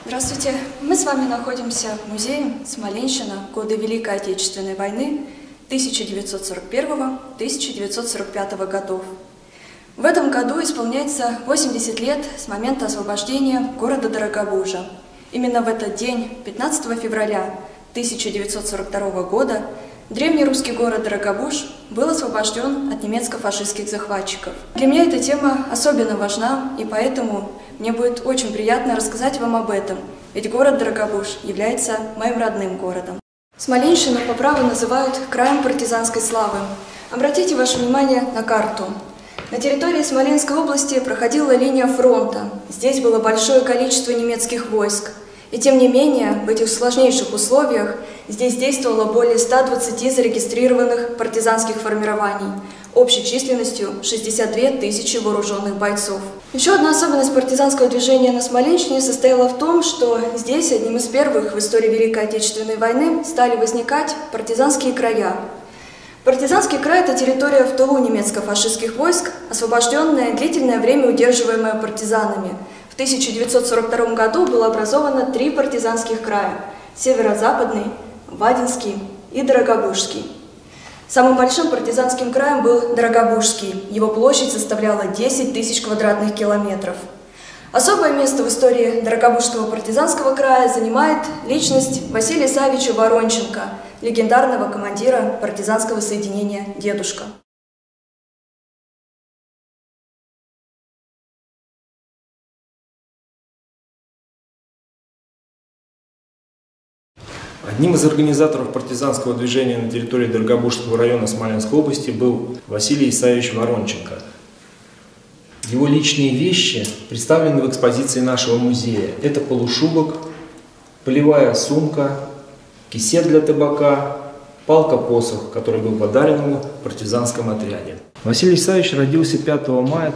Здравствуйте! Мы с вами находимся в музее «Смоленщина. Годы Великой Отечественной войны 1941-1945 годов». В этом году исполняется 80 лет с момента освобождения города Дорогобужа. Именно в этот день, 15 февраля 1942 года, древний русский город Дорогобуж был освобожден от немецко-фашистских захватчиков. Для меня эта тема особенно важна, и поэтому мне будет очень приятно рассказать вам об этом, ведь город Дорогобуж является моим родным городом. Смоленщину по праву называют краем партизанской славы. Обратите ваше внимание на карту. На территории Смоленской области проходила линия фронта. Здесь было большое количество немецких войск. И тем не менее, в этих сложнейших условиях здесь действовало более 120 зарегистрированных партизанских формирований, общей численностью 62 тысячи вооруженных бойцов. Еще одна особенность партизанского движения на Смоленщине состояла в том, что здесь одним из первых в истории Великой Отечественной войны стали возникать партизанские края. Партизанский край – это территория в тылу немецко-фашистских войск, освобожденная, длительное время удерживаемая партизанами. В 1942 году было образовано 3 партизанских края – Северо-Западный, Вадинский и Дорогобужский. Самым большим партизанским краем был Дорогобужский. Его площадь составляла 10 тысяч квадратных километров. Особое место в истории Дорогобужского партизанского края занимает личность Василия Савича Воронченко, легендарного командира партизанского соединения «Дедушка». Одним из организаторов партизанского движения на территории Дорогобужского района Смоленской области был Василий Исаевич Воронченко. Его личные вещи представлены в экспозиции нашего музея. Это полушубок, полевая сумка, кисет для табака, палка-посох, который был подарен ему в партизанском отряде. Василий Исаевич родился 5 мая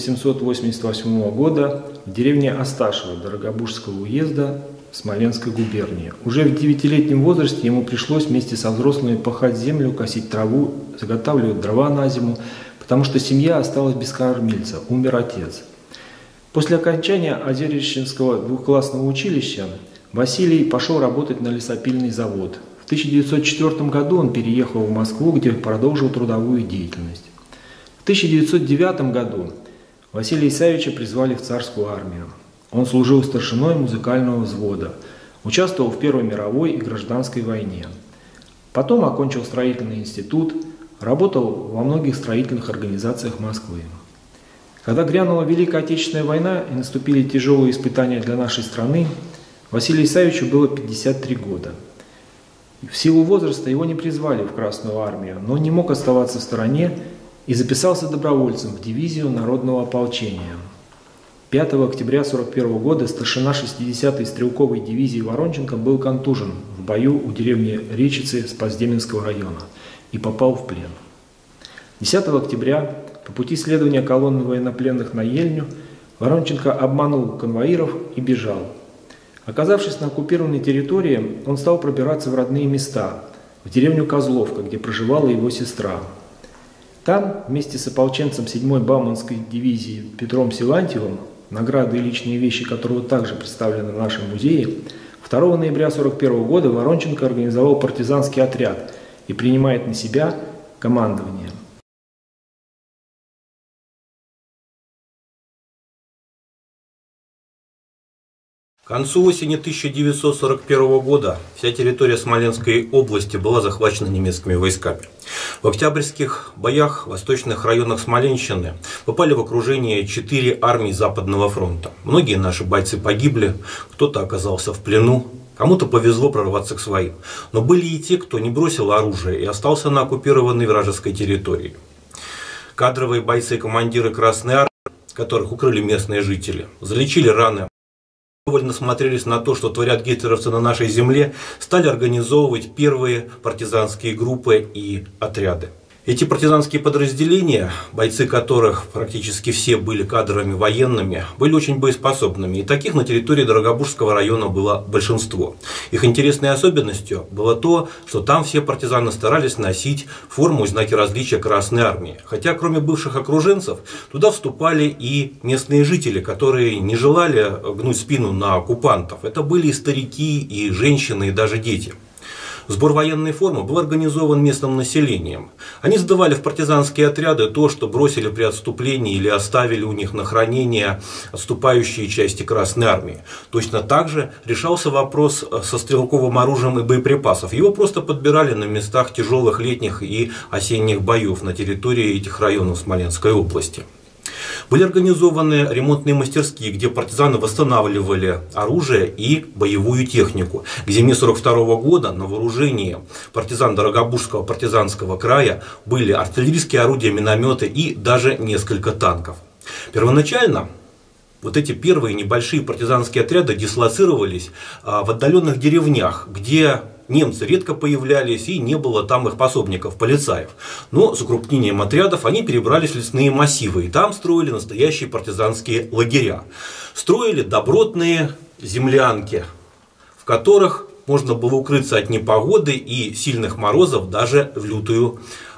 1888 года в деревне Осташево Дорогобужского уезда Смоленской губернии. Уже в 9-летнем возрасте ему пришлось вместе со взрослыми пахать землю, косить траву, заготавливать дрова на зиму, потому что семья осталась без кормильца, умер отец. После окончания Озерищенского двухклассного училища Василий пошел работать на лесопильный завод. В 1904 году он переехал в Москву, где продолжил трудовую деятельность. В 1909 году Василия Исаевича призвали в царскую армию. Он служил старшиной музыкального взвода, участвовал в Первой мировой и гражданской войне. Потом окончил строительный институт, работал во многих строительных организациях Москвы. Когда грянула Великая Отечественная война и наступили тяжелые испытания для нашей страны, Василию Исаевичу было 53 года. В силу возраста его не призвали в Красную армию, но он не мог оставаться в стороне и записался добровольцем в дивизию народного ополчения. 5 октября 1941 года старшина 60-й стрелковой дивизии Воронченко был контужен в бою у деревни Речицы Спасдеменского района и попал в плен. 10 октября по пути следования колонны военнопленных на Ельню Воронченко обманул конвоиров и бежал. Оказавшись на оккупированной территории, он стал пробираться в родные места, в деревню Козловка, где проживала его сестра. Там, вместе с ополченцем 7-й Бауманской дивизии Петром Силантьевым, награды и личные вещи которого также представлены в нашем музее, 2 ноября 1941 года Воронченко организовал партизанский отряд и принимает на себя командование. К концу осени 1941 года вся территория Смоленской области была захвачена немецкими войсками. В октябрьских боях в восточных районах Смоленщины попали в окружение 4 армии Западного фронта. Многие наши бойцы погибли, кто-то оказался в плену, кому-то повезло прорваться к своим. Но были и те, кто не бросил оружие и остался на оккупированной вражеской территории. Кадровые бойцы и командиры Красной армии, которых укрыли местные жители, залечили раны, довольно смотрелись на то, что творят гитлеровцы на нашей земле, стали организовывать первые партизанские группы и отряды. Эти партизанские подразделения, бойцы которых практически все были кадровыми военными, были очень боеспособными, и таких на территории Дорогобужского района было большинство. Их интересной особенностью было то, что там все партизаны старались носить форму и знаки различия Красной Армии. Хотя кроме бывших окруженцев, туда вступали и местные жители, которые не желали гнуть спину на оккупантов. Это были и старики, и женщины, и даже дети. Сбор военной формы был организован местным населением. Они сдавали в партизанские отряды то, что бросили при отступлении или оставили у них на хранение отступающие части Красной Армии. Точно так же решался вопрос со стрелковым оружием и боеприпасов. Его просто подбирали на местах тяжелых летних и осенних боев на территории этих районов Смоленской области. Были организованы ремонтные мастерские, где партизаны восстанавливали оружие и боевую технику. К зиме 1942 года на вооружении партизан Дорогобужского партизанского края были артиллерийские орудия, минометы и даже несколько танков. Первоначально вот эти первые небольшие партизанские отряды дислоцировались в отдаленных деревнях, где немцы редко появлялись и не было там их пособников, полицаев. Но с укрупнением отрядов они перебрались в лесные массивы и там строили настоящие партизанские лагеря. Строили добротные землянки, в которых можно было укрыться от непогоды и сильных морозов даже в лютую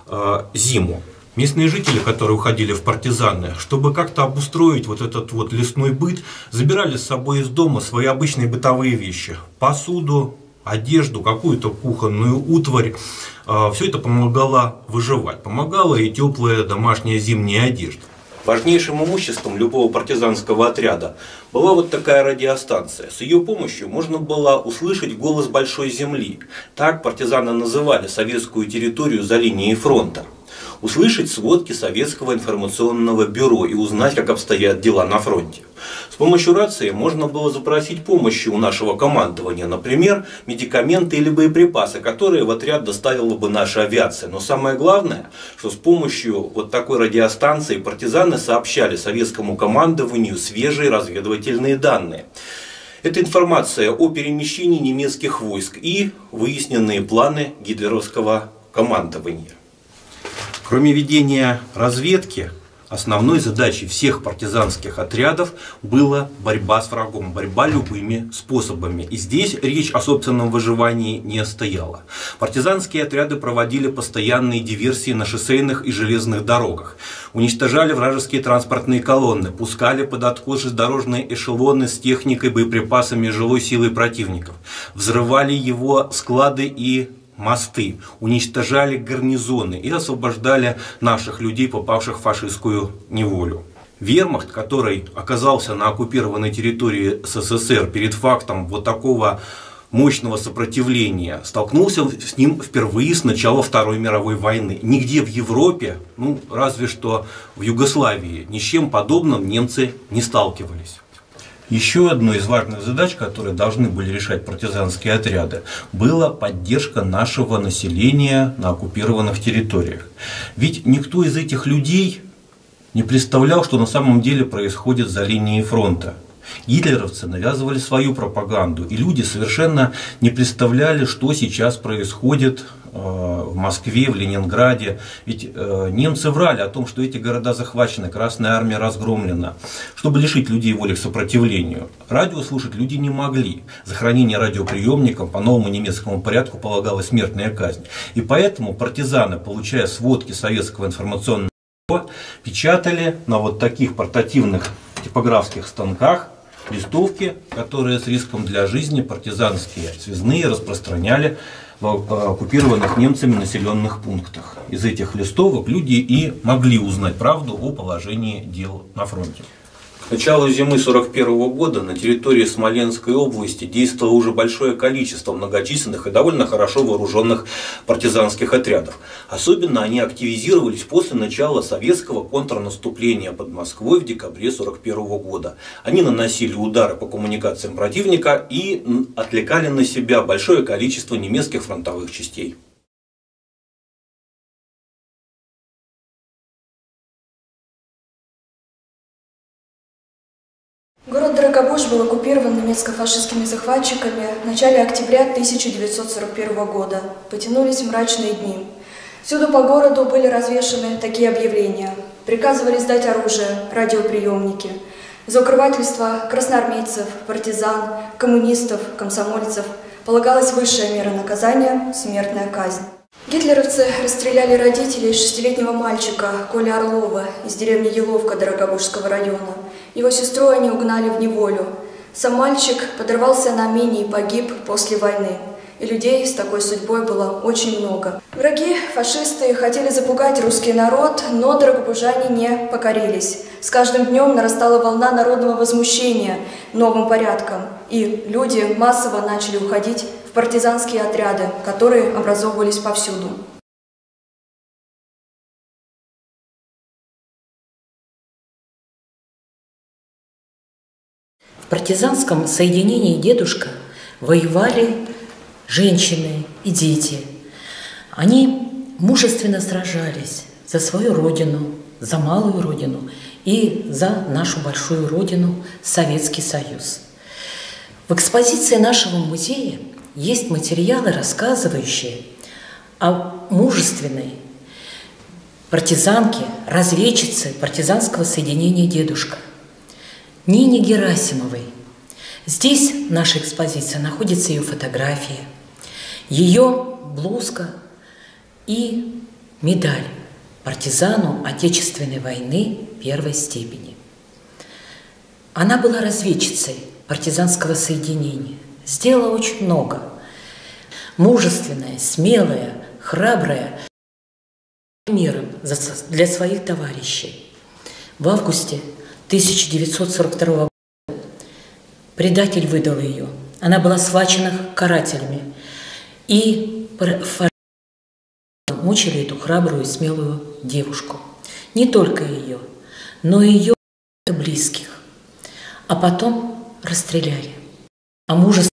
зиму. Местные жители, которые уходили в партизаны, чтобы как-то обустроить вот этот вот лесной быт, забирали с собой из дома свои обычные бытовые вещи. Посуду, одежду, какую-то кухонную утварь. Все это помогало выживать. Помогала и теплая домашняя зимняя одежда. Важнейшим имуществом любого партизанского отряда была вот такая радиостанция. С ее помощью можно было услышать голос большой земли. Так партизаны называли советскую территорию за линией фронта. Услышать сводки Советского информационного бюро и узнать, как обстоят дела на фронте. С помощью рации можно было запросить помощи у нашего командования, например, медикаменты или боеприпасы, которые в отряд доставила бы наша авиация. Но самое главное, что с помощью вот такой радиостанции партизаны сообщали советскому командованию свежие разведывательные данные. Это информация о перемещении немецких войск и выясненные планы гитлеровского командования. Кроме ведения разведки, основной задачей всех партизанских отрядов была борьба с врагом, борьба любыми способами. И здесь речь о собственном выживании не стояла. Партизанские отряды проводили постоянные диверсии на шоссейных и железных дорогах, уничтожали вражеские транспортные колонны, пускали под откос железнодорожные эшелоны с техникой, боеприпасами и жилой силой противников, взрывали его склады и мосты, уничтожали гарнизоны и освобождали наших людей, попавших в фашистскую неволю. Вермахт, который оказался на оккупированной территории СССР перед фактом вот такого мощного сопротивления, столкнулся с ним впервые с начала Второй мировой войны. Нигде в Европе, ну разве что в Югославии, ни с чем подобным немцы не сталкивались. Еще одной из важных задач, которые должны были решать партизанские отряды, была поддержка нашего населения на оккупированных территориях. Ведь никто из этих людей не представлял, что на самом деле происходит за линией фронта. Гитлеровцы навязывали свою пропаганду, и люди совершенно не представляли, что сейчас происходит в Москве, в Ленинграде. Ведь немцы врали о том, что эти города захвачены, Красная Армия разгромлена, чтобы лишить людей воли к сопротивлению. Радио слушать люди не могли. За хранение радиоприемников по новому немецкому порядку полагалась смертная казнь. И поэтому партизаны, получая сводки Советского информационного бюро, печатали на вот таких портативных типографских станках листовки, которые с риском для жизни партизанские связные распространяли в оккупированных немцами населенных пунктах. Из этих листовок люди и могли узнать правду о положении дел на фронте. К началу зимы 1941 года на территории Смоленской области действовало уже большое количество многочисленных и довольно хорошо вооруженных партизанских отрядов. Особенно они активизировались после начала советского контрнаступления под Москвой в декабре 1941 года. Они наносили удары по коммуникациям противника и отвлекали на себя большое количество немецких фронтовых частей. Город Дорогобуж был оккупирован немецко-фашистскими захватчиками в начале октября 1941 года. Потянулись мрачные дни. Всюду по городу были развешаны такие объявления. Приказывали сдать оружие, радиоприемники. За укрывательство красноармейцев, партизан, коммунистов, комсомольцев полагалась высшая мера наказания – смертная казнь. Гитлеровцы расстреляли родителей 6-летнего мальчика Коли Орлова из деревни Еловка Дорогобужского района. Его сестру они угнали в неволю. Сам мальчик подорвался на мине и погиб после войны. И людей с такой судьбой было очень много. Враги, фашисты, хотели запугать русский народ, но дорогобужане не покорились. С каждым днем нарастала волна народного возмущения новым порядком, и люди массово начали уходить в партизанские отряды, которые образовывались повсюду. В партизанском соединении «Дедушка» воевали женщины и дети. Они мужественно сражались за свою родину, за малую родину и за нашу большую родину Советский Союз. В экспозиции нашего музея есть материалы, рассказывающие о мужественной партизанке, разведчице партизанского соединения «Дедушка» Нине Герасимовой. Здесь в нашей экспозиции находится ее фотография, ее блузка и медаль партизану Отечественной войны первой степени. Она была разведчицей партизанского соединения, сделала очень много. Мужественная, смелая, храбрая, примером для своих товарищей. В августе 1942 года предатель выдал ее. Она была схвачена карателями. И мучили эту храбрую и смелую девушку. Не только ее, но и ее близких. А потом расстреляли. А мужественные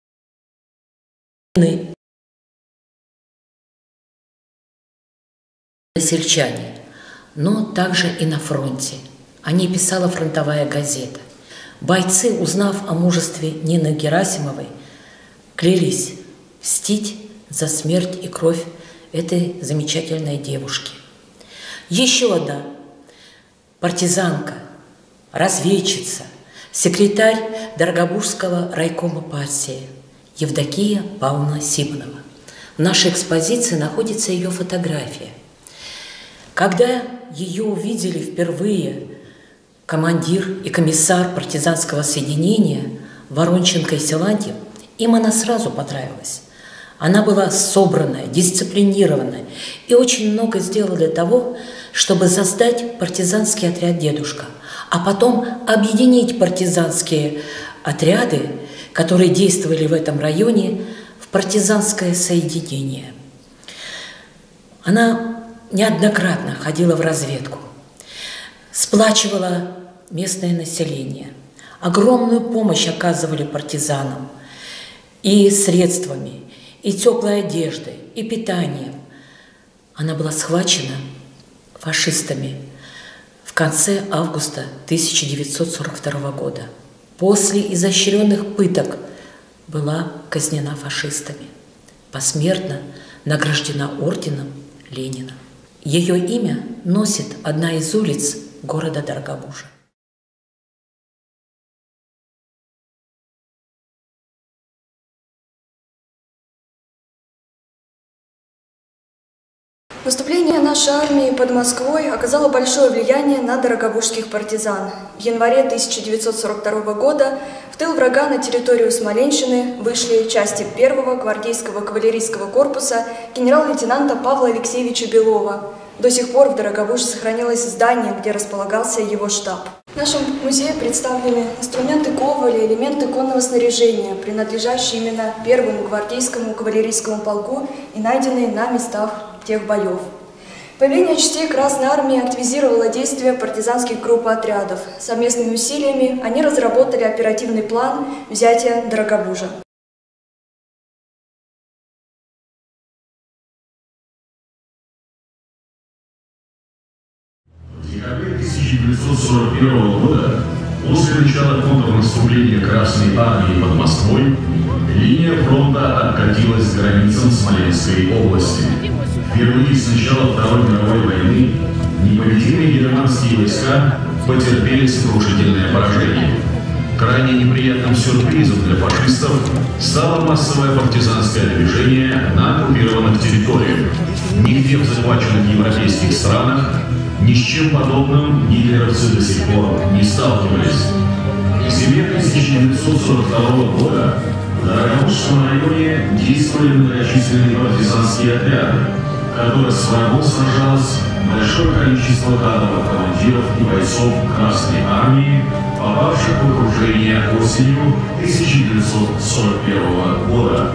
сельчане, но также и на фронте. О ней писала фронтовая газета. Бойцы, узнав о мужестве Нины Герасимовой, клялись мстить за смерть и кровь этой замечательной девушки. Еще одна партизанка, разведчица, секретарь Дорогобужского райкома партии Евдокия Павловна Симонова. В нашей экспозиции находится ее фотография. Когда ее увидели впервые командир и комиссар партизанского соединения Воронченко и Силантьев, им она сразу понравилась. Она была собранная, дисциплинированная и очень много сделала для того, чтобы создать партизанский отряд «Дедушка», а потом объединить партизанские отряды, которые действовали в этом районе, в партизанское соединение. Она неоднократно ходила в разведку, сплачивала местное население, огромную помощь оказывали партизанам и средствами, и теплой одеждой, и питанием. Она была схвачена фашистами в конце августа 1942 года. После изощренных пыток была казнена фашистами, посмертно награждена орденом Ленина. Ее имя носит одна из улиц города Дорогобужа. Наступление нашей армии под Москвой оказало большое влияние на дорогобужских партизан. В январе 1942 года в тыл врага на территорию Смоленщины вышли части 1-го гвардейского кавалерийского корпуса генерал-лейтенанта Павла Алексеевича Белова. До сих пор в Дорогобуже сохранилось здание, где располагался его штаб. В нашем музее представлены инструменты ковали, элементы конного снаряжения, принадлежащие именно 1-му гвардейскому кавалерийскому полку и найденные на местах тех боев. Появление частей Красной Армии активизировало действия партизанских групп и отрядов. Совместными усилиями они разработали оперативный план взятия Дорогобужа. В декабре 1941 года, после начала контрнаступления Красной Армии под Москвой, линия фронта откатилась к границам Смоленской области. впервые с начала Второй мировой войны непобедимые германские войска потерпели сокрушительное поражение. Крайне неприятным сюрпризом для фашистов стало массовое партизанское движение на оккупированных территориях. Нигде в захваченных европейских странах ни с чем подобным гитлеровцы до сих пор не сталкивались. В зиме 1942 года в Дорогобужском районе действовали многочисленные партизанские отряды, в которых с врагом сражалось большое количество кадровых командиров и бойцов Красной Армии, попавших в окружение осенью 1941 года.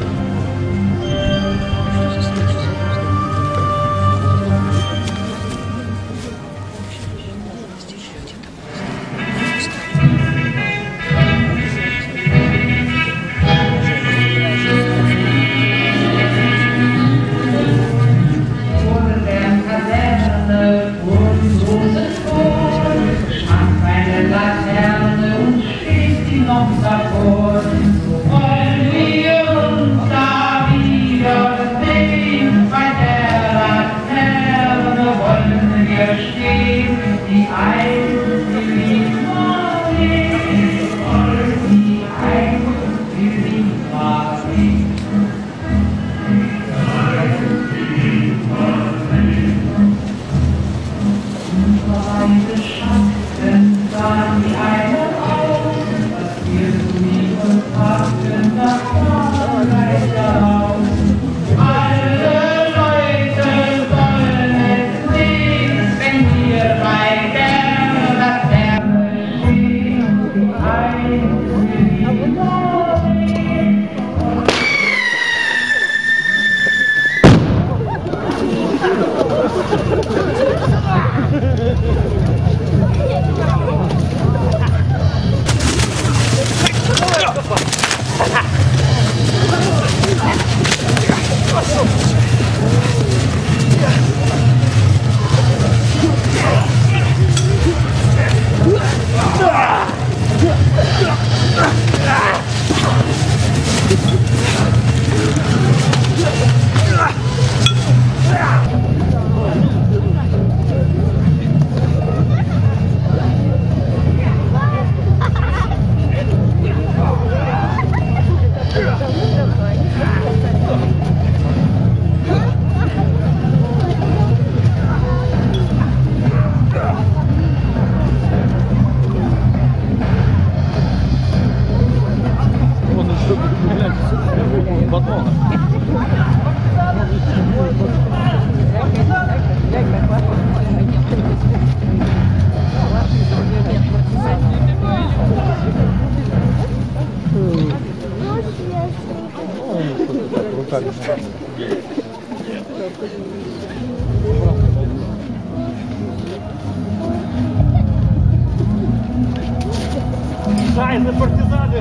Шайны, партизаны!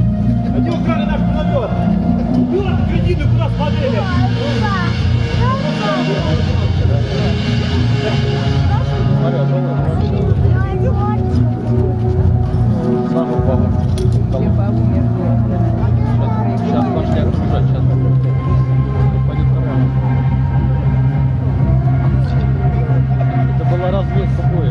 Они украли наш пулемет! Вперед, кредиты, куда смотрели! Сейчас пошли окружать, сейчас. Это была разведка боя.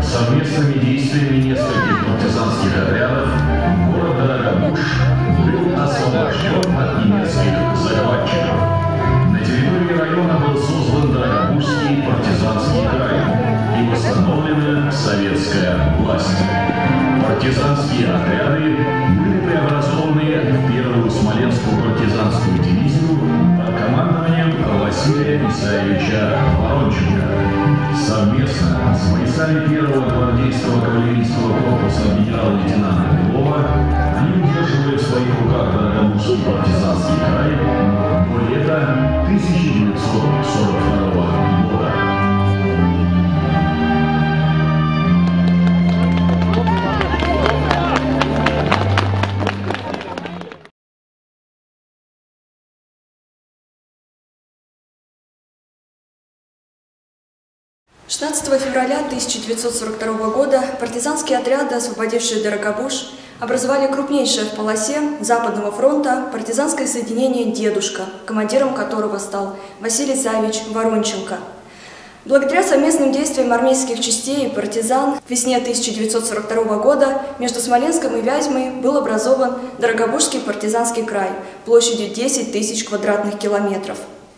совместными действиями нескольких партизанских отрядов город Дорогобуж был освобожден от немецких захватчиков. На территории района был создан Дорогобужский партизанский край и восстановлена советская власть. Партизанские отряды были преобразованы в первую Смоленскую партизанскую дивизию под командованием Василия Исаевича Воронченко. Совместно с войсками первого гвардейского кавалерийского корпуса генерал-лейтенанта Белова они удерживали в своих руках Дорогобужский партизанский край до лета 1942 года. — 16 февраля 1942 года партизанские отряды, освободившие Дорогобуж, образовали крупнейшее в полосе Западного фронта партизанское соединение «Дедушка», командиром которого стал Василий Исаевич Воронченко. Благодаря совместным действиям армейских частей и партизан к весне 1942 года между Смоленском и Вязьмой был образован Дорогобужский партизанский край площадью 10 тысяч квадратных километров.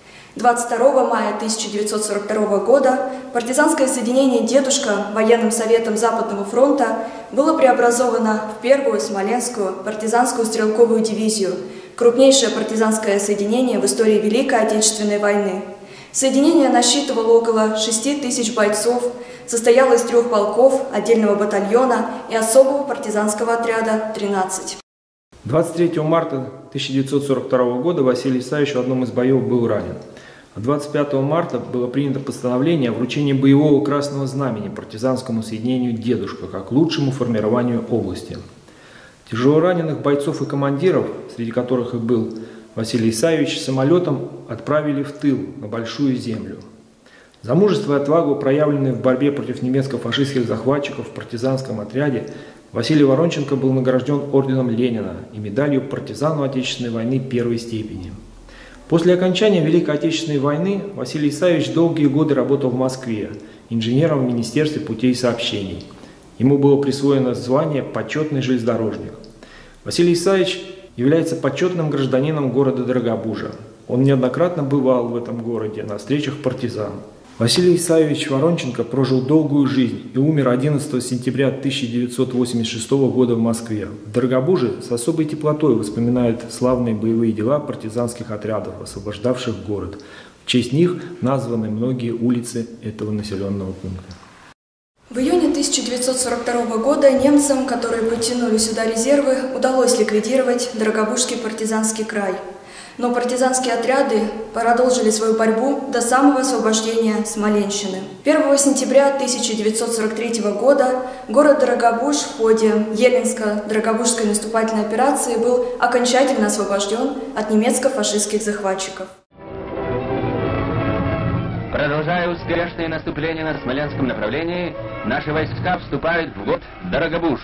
22 мая 1942 года партизанское соединение «Дедушка» военным советом Западного фронта было преобразовано в первую Смоленскую партизанскую стрелковую дивизию, крупнейшее партизанское соединение в истории Великой Отечественной войны. Соединение насчитывало около 6 тысяч бойцов, состояло из 3 полков, отдельного батальона и особого партизанского отряда 13. 23 марта 1942 года Василий Исаевич в одном из боев был ранен. 25 марта было принято постановление о вручении боевого красного знамени партизанскому соединению «Дедушка» как лучшему формированию области. Тяжелораненых бойцов и командиров, среди которых и был Василий Исаевич, самолетом отправили в тыл на Большую Землю. За мужество и отвагу, проявленные в борьбе против немецко-фашистских захватчиков в партизанском отряде, Василий Воронченко был награжден орденом Ленина и медалью партизану Отечественной войны первой степени. После окончания Великой Отечественной войны Василий Исаевич долгие годы работал в Москве инженером в Министерстве путей сообщений. Ему было присвоено звание «Почетный железнодорожник». Василий Исаевич является почетным гражданином города Дорогобужа. Он неоднократно бывал в этом городе на встречах партизан. Василий Исаевич Воронченко прожил долгую жизнь и умер 11 сентября 1986 года в Москве. В Дорогобуже с особой теплотой вспоминают славные боевые дела партизанских отрядов, освобождавших город. В честь них названы многие улицы этого населенного пункта. В июне 1942 года немцам, которые подтянули сюда резервы, удалось ликвидировать Дорогобужский партизанский край. Но партизанские отряды продолжили свою борьбу до самого освобождения Смоленщины. 1 сентября 1943 года город Дорогобуж в ходе Елинско-Дорогобужской наступательной операции был окончательно освобожден от немецко-фашистских захватчиков. Продолжая успешное наступление на Смоленском направлении, наши войска вступают в город Дорогобуж.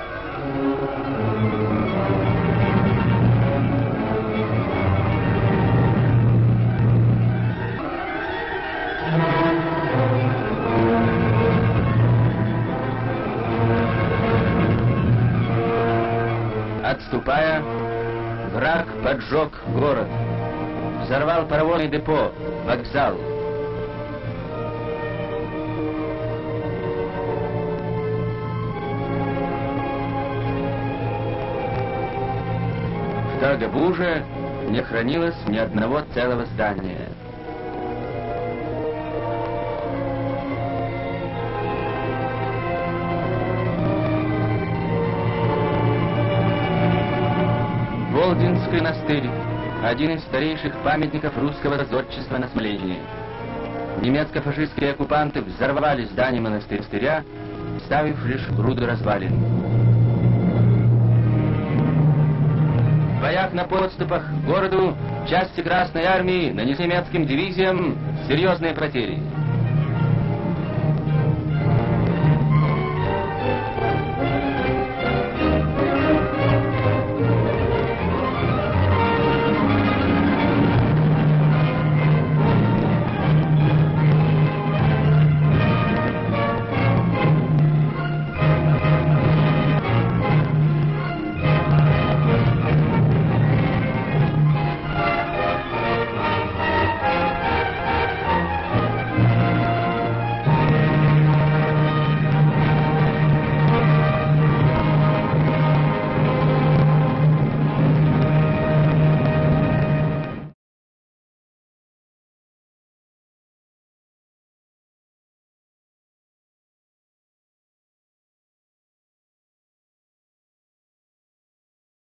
Отступая, враг поджег город, взорвал паровозное депо, вокзал. В Дорогобуже не хранилось ни одного целого здания. Волдинский монастырь – один из старейших памятников русского зодчества на Смоленщине. Немецко-фашистские оккупанты взорвали здание монастыря, оставив лишь груду развалин. В боях на подступах к городу части Красной Армии нанесли немецким дивизиям серьезные потери.